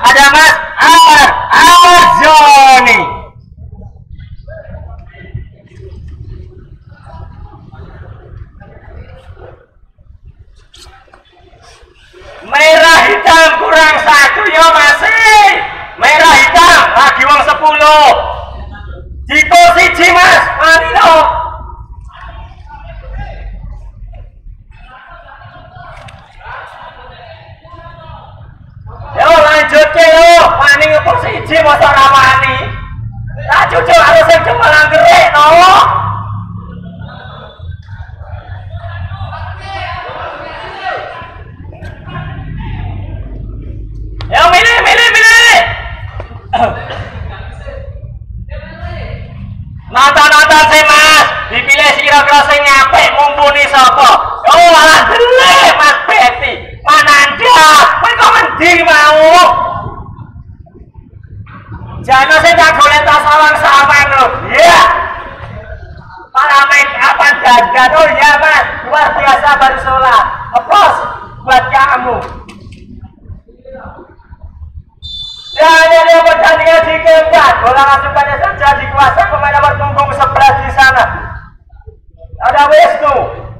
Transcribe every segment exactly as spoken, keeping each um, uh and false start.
ada Mas Ar Arzoni. Merah hitam kurang satu ya masih. Merah hitam lagi wong sepuluh. Jiko siji Mas, mari no. Yo lanjut ke yo, wani ngepur siji masa ora wani. Lah cucu harus sing cemelang gerik no. Yo milih milih milih. Nonton-nonton sih Mas, dipilih kira-kira sing apik mumpuni sapa. Oh malah deleh Mas Betty. Mananda, kowe kok mending mau. Jano sing tak golek tas sawang-sawang lho. Iya. Para make upan dandan. Oh iya Mas, luar biasa baru sholat. Aplaus buat kamu. Dan ini pertandingan di keempat, bola masukannya saja dikuasai pemain nomor punggung sebelas di sana. Ada Wisnu.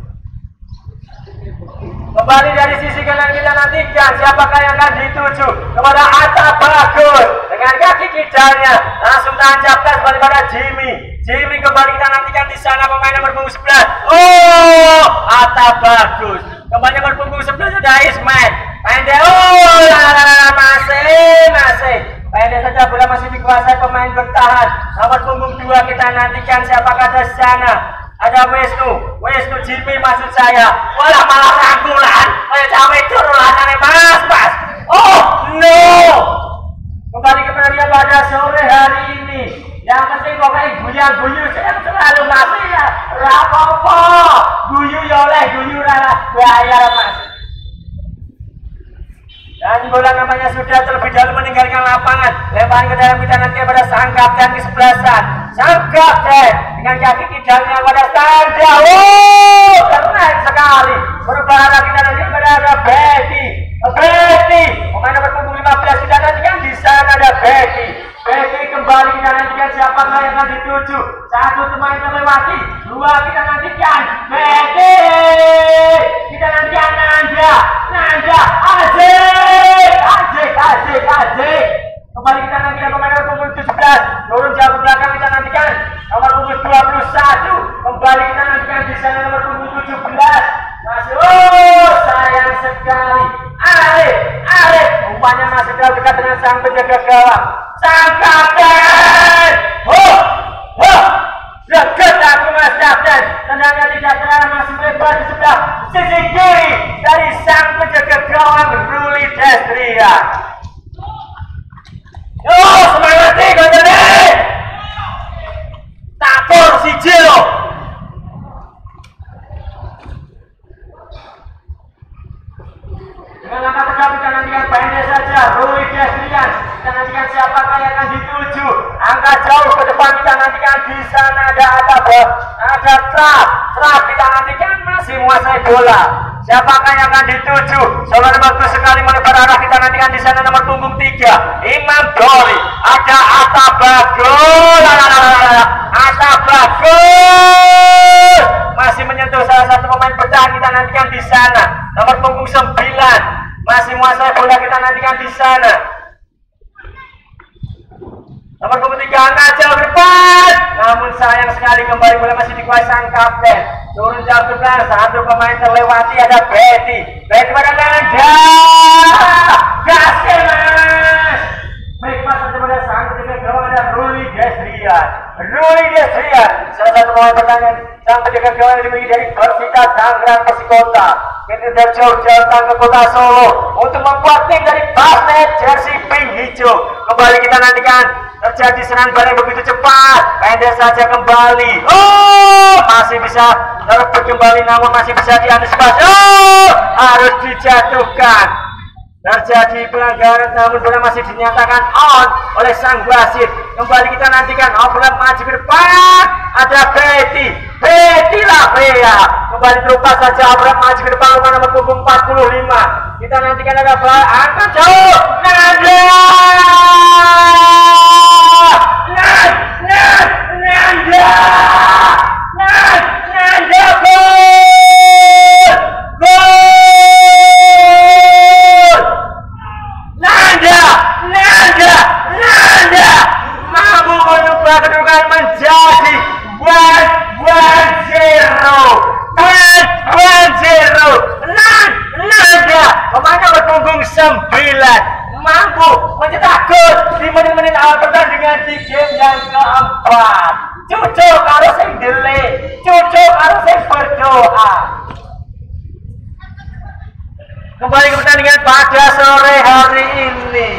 Kembali dari sisi kanan kita nantikan siapakah yang akan dituju kepada Atta Bagus dengan kaki kidalnya langsung tancapkan kembali pada Jimmy. Jimmy kembali kita nantikan di sana pemain nomor punggung sebelas. Oh, Atta Bagus. Kembali nomor punggung sebelas ada Ismail. Pendek, oh, lalala, masih, masih. Pendek saja bola masih dikuasai pemain bertahan. Nomor punggung dua kita nantikan siapakah di sana. Ada Wisnu, Wisnu Jimmy maksud saya. Walah malah rangkulan. Kayak cawe turulanane Mas, Mas. Oh, no. Kembali kepada dia pada sore hari ini. Yang penting pokoknya guyu-guyu saya selalu masih ya. Rapopo. Guyu ya oleh, guyu rara. Bayar Mas. Dan bola namanya sudah terlebih dahulu meninggalkan lapangan. Lemparan ke dalam kita nanti pada sang kapten kesebelasan. Sang kapten dengan kaki kidalnya pada tanda. Oh, keren sekali. Berbahaya kita nanti pada ada Betty. Betty, pemain nomor punggung lima belas kita nantikan di sana ada Betty. Betty kembali kita nantikan siapa yang akan dituju. Satu pemain terlewati, dua kita nantikan Betty. Kita nantikan Nanda, Nanda, Azik, Azik, Azik, Azik. Kembali kita nantikan pemain nomor punggung tujuh belas. Turun jauh ke belakang kita nantikan nomor punggung dua puluh satu. Kembali kita nantikan di sana nomor punggung tujuh belas. Masih, oh sayang sekali. Arif, Arif, rupanya masih terlalu dekat dengan sang penjaga gawang. Sang kapten. Oh, oh, dekat aku Mas Kapten. Tenangnya tidak terlalu masih melebar di sebelah sisi kiri dari sang penjaga gawang Ruli Destria. Oh, semangat nih Gondone. Takor si Jilo. Dengan langkah tegap kita nantikan pendek saja Ruli Destrian. Kita nantikan siapakah yang akan dituju. Angka jauh ke depan kita nantikan di sana ada Atta, ada Trap. Trap kita nantikan masih menguasai bola. Siapakah yang akan dituju? Soalnya bagus sekali melebar arah kita nantikan di sana nomor punggung tiga. Imam Dori. Ada Atta Bagus. Atta Bagus. Masih menyentuh salah satu pemain bertahan kita nantikan di sana. Nomor punggung sembilan. Masih menguasai bola kita nantikan di sana. Nomor punggung tiga angkat jauh ke depan. Namun sayang sekali kembali bola masih dikuasai sang kapten. Turun jauh ke belakang. Satu pemain terlewati ada Betty. Betty pada Nanda. Gasnya Mas. Baik Mas pada sang ketiga gawang ada Ruli Destrian. Ruli Destrian. Salah satu pemain pertanyaan sang penjaga gawang yang dimiliki dari Persita Tangerang Persikota. Kita jauh-jauh datang ke kota Solo untuk membuat tim dari basket jersey pink hijau. Kembali kita nantikan terjadi serangan balik begitu cepat. Pendek saja kembali. Oh, masih bisa terbit kembali namun masih bisa diantisipasi. Oh, harus dijatuhkan. Terjadi pelanggaran namun bola masih dinyatakan on oleh sang wasit. Kembali kita nantikan oh, bola maju ke depan. Ada Betty. Betty Lavea. Kembali terlupa saja bola maju ke depan nomor punggung empat puluh lima. Kita nantikan ada bola angkat jauh. Nanda. sembilan mampu mencetak gol di menit-menit awal pertandingan di game yang keempat. Cucuk karo sing dele, cucuk karo sing berdoa. Kembali ke pertandingan pada sore hari ini.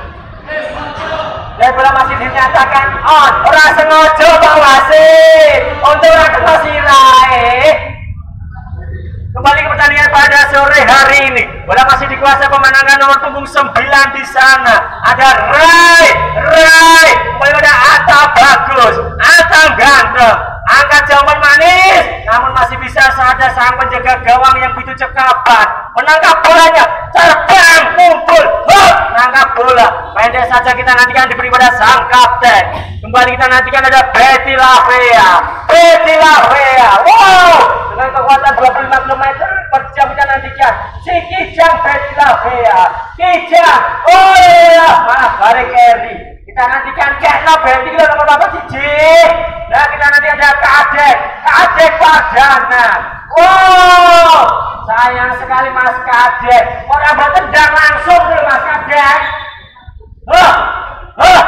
Dan bola masih dinyatakan on, ora sengaja Bang Wasit untuk ora kena sirai. Kembali ke pertandingan pada sore hari ini. Bola masih dikuasai pemenangan nomor punggung sembilan di sana. Ada Rai, Rai, kembali pada Atta bagus, Atta ganteng, angkat jauhan manis, namun masih bisa saja sang penjaga gawang yang begitu cekapan menangkap bolanya, terbang, kumpul, hop, menangkap bola. Pendek saja kita nantikan diberi pada sang kapten. Kembali kita nantikan ada Betty Lavea, Betty Lavea, wow, dengan kekuatan dua puluh lima kilometer per jam kita nantikan si Kijang Betty Lavea, Kijang, oh iya, maaf, Barry Kerry. Kita nantikan Kekno Betty kita nomor berapa sih? Nah kita nanti ada Kadek, Kadek Pardana. Wow, sayang sekali Mas Kadek. Orang bertendang langsung nih Mas Kadek. Huh, huh.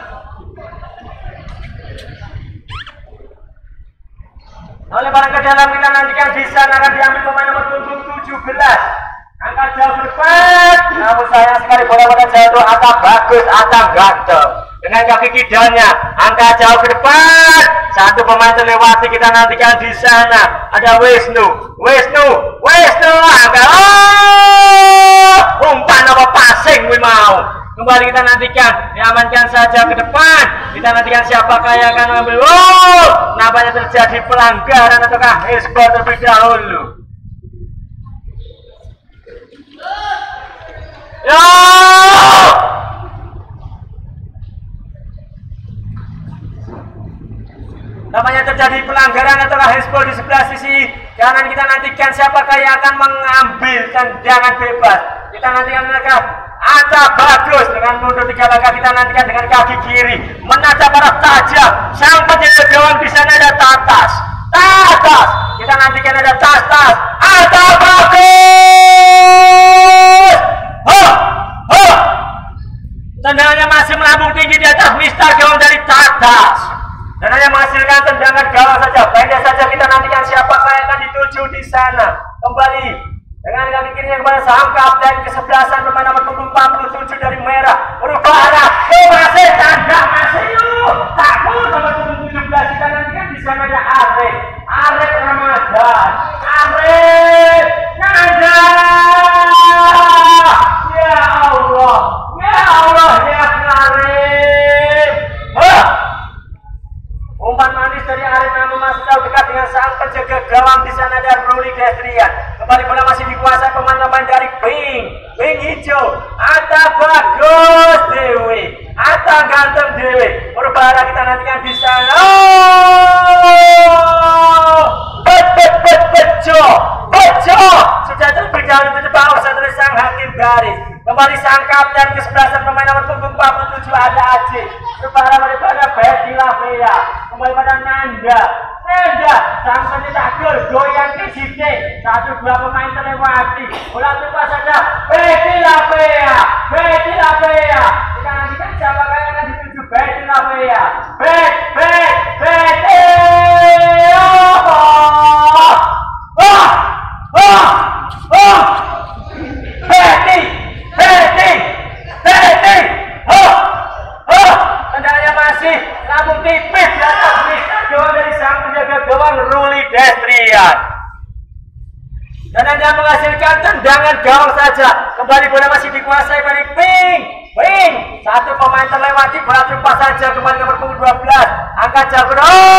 Oleh barang ke dalam kita nantikan di sana akan diambil pemain nomor punggung tujuh belas. Angkat jauh berdepan, namun sayang sekali bola pada jatuh. Atta bagus, Atta ganteng dengan kaki kidalnya, angkat jauh ke depan. Satu pemain terlewati kita nantikan di sana. Ada Wisnu, Wisnu, Wisnu, angkat. Oh, umpan apa passing gue mau. Kembali kita nantikan, diamankan saja ke depan. Kita nantikan siapakah yang akan mengambil. Oh, nampaknya terjadi pelanggaran ataukah hizbah terlebih dahulu. Yo! Namanya terjadi pelanggaran atau hizbah di sebelah sisi kanan. Kita nantikan siapakah yang akan mengambil tendangan bebas. Kita nantikan mereka. Atta bagus dengan mundur tiga langkah. Kita nantikan dengan kaki kiri menatap arah tajam. Sang penjaga gawang di sana ada Tatas, Tatas. Kita nantikan ada Tas-Tas. Atta bagus. Huh, huh. Tendangannya masih melambung tinggi di atas mister gawang dari Tatas. Dan hanya menghasilkan tendangan gawang saja. Pendek saja kita nantikan siapakah yang akan dituju di sana. Kembali dengan kaki kiri kepada sang kapten kesebelasan pemain nomor punggung empat puluh tujuh dari merah. Berubah arah. Oh, masih tandang masih yuk. Takut nomor punggung tujuh belas kita nantikan di sana ada Arif. Arif Ramadan. Arif Nanda. Ya Allah. Ya Allah ya Arif. Huh. Umpan manis dari Arif namun masih jauh dekat dengan sang penjaga gawang di sana ada Ruli Destrian. Kembali bola masih dikuasai pemain-pemain dari pink, pink hijau. Atta bagus Dewi, Atta ganteng Dewi. Berubah arah kita nantikan di sana. Oh, bet bet bet bejo, bejo. Sudah terlebih dahulu itu bawah setelah sang hakim garis. Kembali sang kapten kesebelasan pemain nomor punggung empat puluh tujuh ada Aji. Berubah arah pada Betty Lavea. Kembali pada Nanda, Nanda, sang pencetak gol goyang ke sini. Satu dua pemain terlewati. Bola terlepas saja. Betty Lavea, Betty Lavea. Kita nantikan siapa yang akan dituju Betty Lavea. Bet, bet, Betty. Oh, oh, oh, oh. Betty, Betty, Betty. Oh, oh. Tendangannya masih namun tipis di atas mister gawang dari sang penjaga gawang Ruli Destrian. Dan Anda menghasilkan tendangan gawang saja. Kembali bola masih dikuasai dari pink, pink. Satu pemain terlewati, bola terlepas saja. Kembali nomor punggung dua belas. Angkat jauh.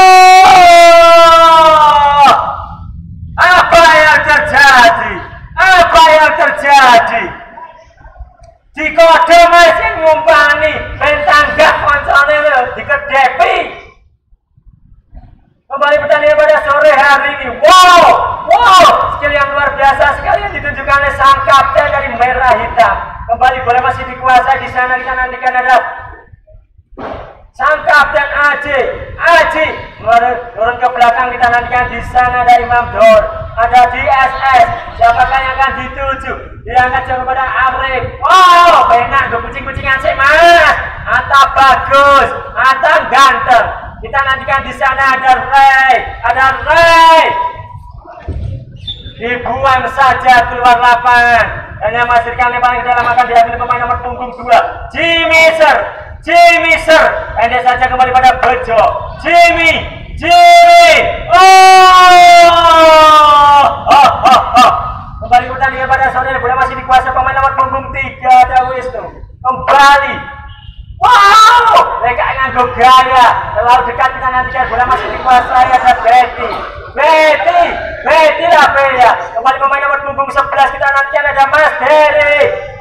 Oh! Apa yang terjadi? Apa yang terjadi? Di kode masih ngumpani bentanggah koncone dikedepi. Kembali pertandingan pada sore hari ini. Wow, wow, skill yang luar biasa sekali yang ditunjukkan oleh sang kapten dari merah hitam. Kembali bola masih dikuasai di sana. Kita nantikan ada sang kapten Aji, Aji turun ke belakang. Kita nantikan di sana ada Imam Dor. ada di S S. Siapakah yang akan dituju? Diangkat jauh kepada Arif. Wow, benar gue kucing-kucingan sih mas. Ata bagus, Ata ganteng. Kita nantikan di sana ada Ray, ada Ray. Dibuang saja keluar lapangan. Dan yang menghasilkan lemparan ke dalam akan diambil pemain nomor punggung dua, Jimmy Sir. Jimmy Sir, pendek saja kembali pada Bejo. Jimmy, Jimmy. Oh, oh, oh, oh. Kembali pertandingan pada sore bola masih dikuasai pemain nomor punggung tiga ada Wisnu. Kembali. Wow, mereka nganggo gaya. Terlalu dekat kita nantikan bola masih dikuasai ada Betty. Betty, Betty lah ya. Kembali pemain nomor punggung sebelas kita nantikan ada Mas Dery.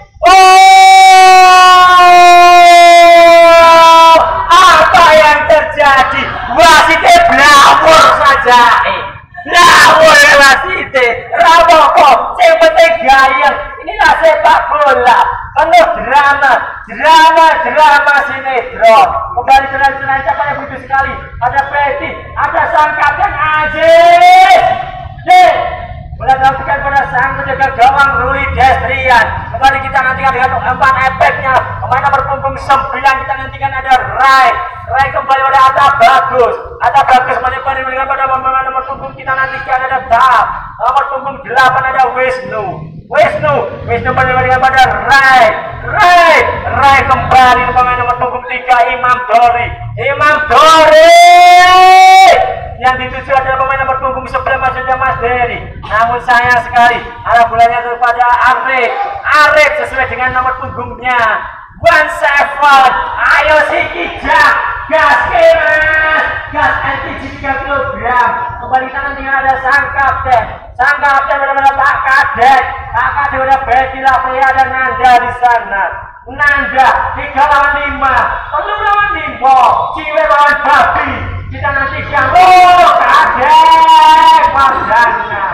Oh, apa yang terjadi? Wasitnya blawur saja. Blawur wasitnya. Raboko, yang penting gayeng. Inilah sepak bola. Penuh drama, drama, drama sinetron. Kembali jalan-jalan siapa yang butuh sekali. Ada Betty, ada sang kapten Aziz. Yeay. Bola dilakukan pada sang penjaga gawang Ruli Destrian. Kembali kita nantikan dengan empat efeknya. Pemain nomor punggung sembilan kita nantikan ada Rai. Rai kembali pada Ata Bagus. Ata Bagus menyebabkan dengan pada pemain nomor punggung kita nantikan ada Tap. Nomor punggung delapan ada Wisnu. Wisnu, Wisnu menyebabkan pada Rai. Rai, Rai kembali pemain nomor punggung tiga Imam Dori. Imam Dori. Yang dituju adalah pemain nomor punggung sebelah maksudnya Mas Dery. Namun sayang sekali arah bolanya kepada Arif. Arif sesuai dengan nomor punggungnya One Seven. Ayo si Kijang, gas keras, gas L P G tiga kilogram. Kembali tangan tinggal ada sang kapten. Sang kapten benar-benar Pak Kadek. Pak Kadek udah Betty Lapria dan Nanda di sana. Nanda tiga lawan lima, perlu lawan Limbo, Ciwe lawan Babi. Kita nantikan, oh Kadek, Pardana,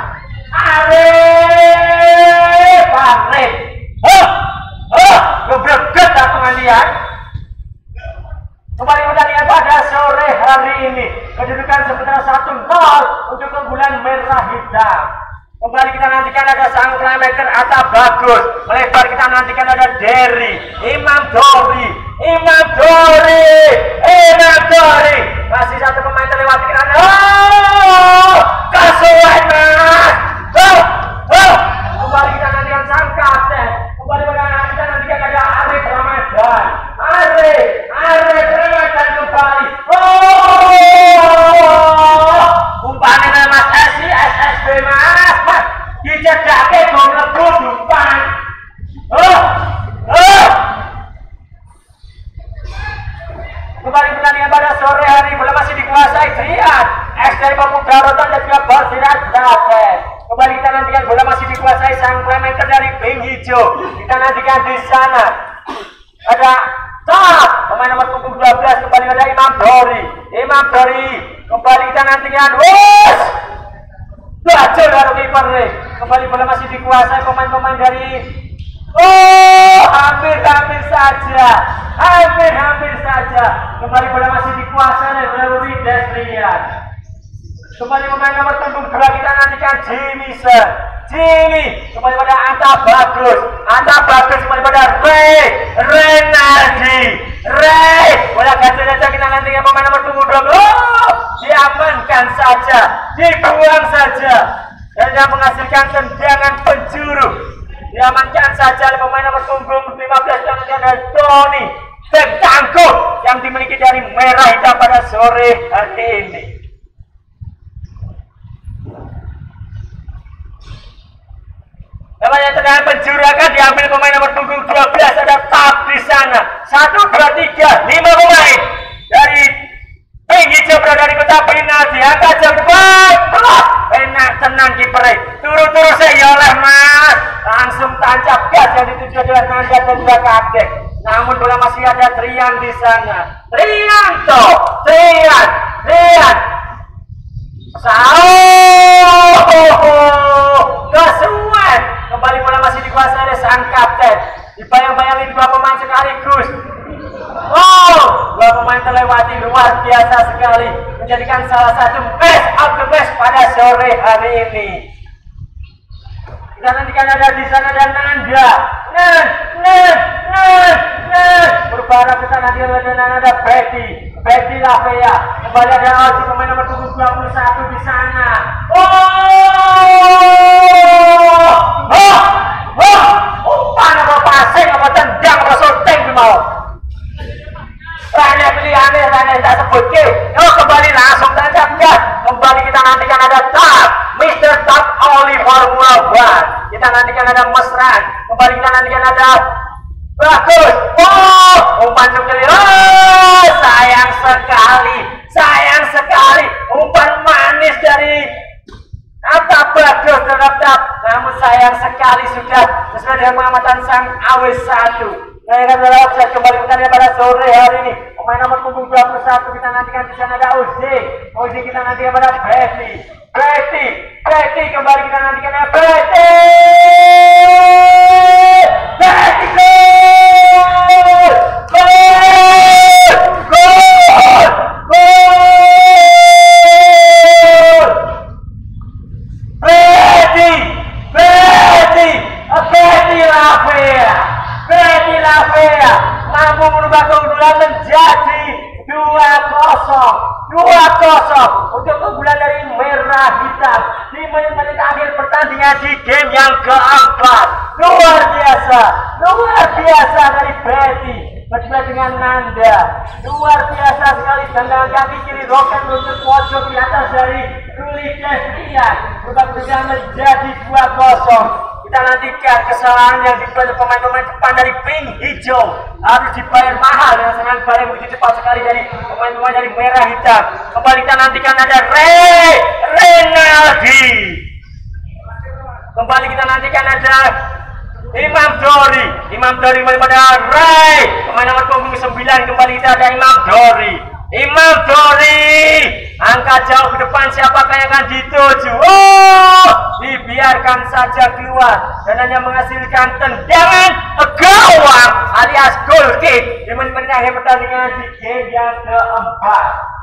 Arif, Arif. Oh, oh, gebreget lah pengalian. Kembali pertandingan pada sore hari ini. Kedudukan sementara satu nol untuk keunggulan merah hitam. Kembali kita nantikan ada sang playmaker Ata Bagus. Melebar kita nantikan ada Dery, Imam Dori, Imam Dori, Imam Dori. Masih satu pemain terlewati kiranya. Oh, kasuan mas. Oh, oh. Kembali kita nantikan sang kapten. Kembali kita nantikan ada Arif Ramadan. Arif, Arif Ramadan kembali. Oh, umpannya Mas Esi, S S B mas. Dicedake gol lebu dumpan. Oh, oh. Kembali pertandingan pada sore hari bola masih dikuasai Trian. X dari Pemuda Rotan dan juga Barsirat Daten. Kembali kita nantikan bola masih dikuasai sang playmaker dari Pink Hijau. Kita nantikan di sana ada Top pemain nomor punggung dua belas. Kembali ada Imam Dori. Imam Dori kembali kita nantikan. Wus. Bacol dari kiper nih. Kembali bola masih dikuasai pemain-pemain dari. Oh, hampir-hampir saja, hampir-hampir saja. Kembali bola masih dikuasai oleh Ruli Destrian. Kembali pemain nomor punggung dua kita nantikan Jimmy Sir. Jimmy kembali pada Anta Bagus. Anta Bagus kembali pada Ray. Renaldi. Ray. Bola ganti saja kita nantikan pemain nomor punggung dua belas. Oh, diamankan saja, dibuang saja. Dan yang menghasilkan tendangan penjuru. Diamankan saja oleh pemain nomor punggung lima belas dan ada Tony Tangguh yang dimiliki dari Merah Hitam pada sore hari ini. Namanya tendangan penjuru akan diambil pemain nomor punggung dua belas ada Tap di sana. Satu, dua, tiga, lima pemain dari Pink Hijau berada di kota final diangkat jam depan. Enak tenang kiper. Turu-turu saya oleh mas. Langsung tancap gas yang dituju adalah Nanda dan juga Kadek. Namun bola masih ada Trian di sana. Trianto, Trian, Trian. Sao, kesuwen. Kembali bola masih dikuasai oleh sang kapten. Dibayang-bayangi dua pemain sekaligus. Oh, dua pemain terlewati luar biasa sekali, menjadikan salah satu best of the best pada sore hari ini. Kita nantikan ada di sana ada Nanda. Nan, nan, nan, nan. Berbarang kita nanti ada Betty, Betty Lavea. Kembali ada Aldi pemain nomor dua puluh satu di sana. Oh, oh, oh, umpan apa passing apa tendang apa shooting di mau. Ranya pilihannya, Ranya tidak sebut ke. Oh, kembali langsung saja gas. Kembali kita nantikan ada Top, Mister Top Oli Formula One. Kita nantikan ada Mesran. Kembali kita nantikan ada Bagus. Oh, umpan jumlah. Oh, sayang sekali, sayang sekali. Umpan manis dari apa Bagus terhadap. Namun sayang sekali sudah sesuai dengan pengamatan sang A W satu. Saya akan melihat kembali kita pada sore hari ini. Pemain nomor punggung dua puluh satu kita nantikan di sana ada Ozi. Ozi kita nantikan pada Betty. Betty, Betty kembali kita nantikan ada Betty. Betty gol! Gol! Gol! Gol! Betty! Betty! Betty Lavea! Betty Lavea mampu merubah keunggulan menjadi dua kosong dua kosong untuk keunggulan dari merah hitam di menit-menit akhir pertandingan di game yang keempat. Luar biasa, luar biasa dari Betty bersama dengan Nanda. Luar biasa sekali tendangan kaki kiri roket menuju pojok di atas dari Ruli Destrian berubah keunggulan menjadi dua kosong. Kita nantikan kesalahan yang dibuat pemain-pemain depan dari pink hijau harus dibayar mahal dengan serangan balik begitu cepat sekali dari pemain-pemain dari merah hitam. Kembali kita nantikan ada Ray Renaldi. Kembali kita nantikan ada Imam Dori. Imam Dori pada Ray. Pemain nomor punggung sembilan kembali kita ada Imam Dori. Imam Dori angkat jauh ke depan, siapakah yang akan dituju? Oh, dibiarkan saja keluar dan hanya menghasilkan tendangan gawang alias goal kick di menit-menit akhir pertandingan di game yang keempat.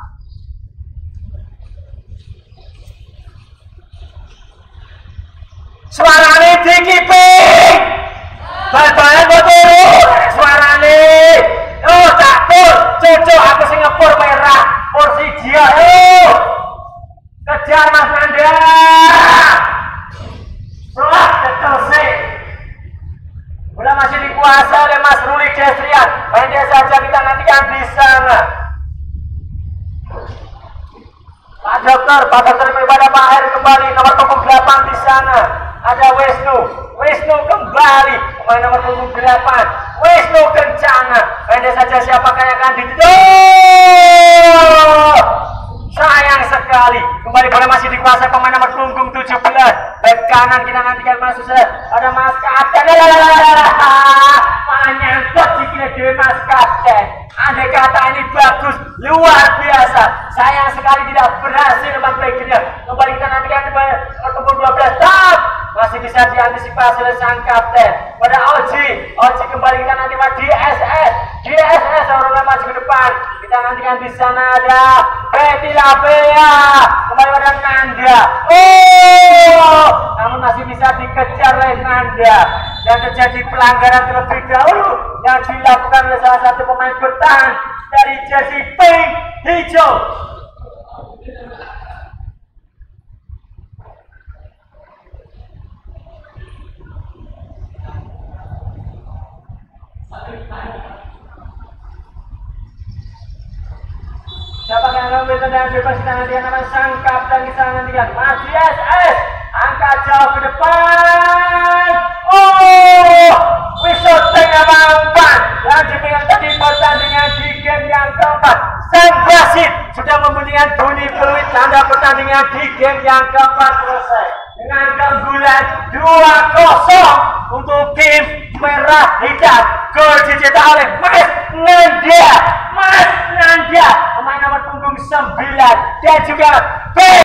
Suarane di keeping bal-balan turun suarane. Oh, takut cocok aku sing ngepur merah porsi dia. Oh, kejar Mas Nanda. Wah, terusik. Bola masih dikuasai oleh Mas Ruli Destrian. Pendek saja kita nantikan di sana. Pak Dokter, Pak Dokter kepada Pak Her kembali nomor punggung delapan di sana. Ada Wisnu, Wisnu kembali pemain nomor punggung delapan. Wisnu Kencana. Pendek saja siapakah yang akan ditutup? Sayang sekali. Kembali bola masih dikuasai pemain nomor punggung tujuh belas. Back kanan kita nantikan masuk saja. Ada Mas Kapten. Menyangkut sikile dhewe Mas Kapten. Andai kata ini bagus, luar biasa. Sayang sekali tidak berhasil Mas backnya. Kembali kita nantikan nomor punggung dua belas. Top masih bisa diantisipasi oleh sang kapten. Pada Oji, Oji kembali kita nanti pada D S S, D S S orang maju ke depan. Kita nantikan di sana ada Betty Lavea, kembali pada Nanda. Oh, namun masih bisa dikejar oleh Nanda dan terjadi pelanggaran terlebih dahulu yang dilakukan oleh salah satu pemain bertahan dari jersey pink hijau. Siapa yang mengambil tendangan bebas kita nantikan nama sang kapten kita nantikan Mas D S S angkat jauh ke depan. Oh, wisoteng apa umpan yang diberikan tadi pertandingan di game yang keempat. Sang wasit sudah membunyikan bunyi peluit tanda pertandingan di game yang keempat selesai dengan keunggulan dua kosong untuk tim merah hitam. Gol dicetak oleh Mas Nanda, Mas Nanda pemain nomor punggung sembilan dan juga B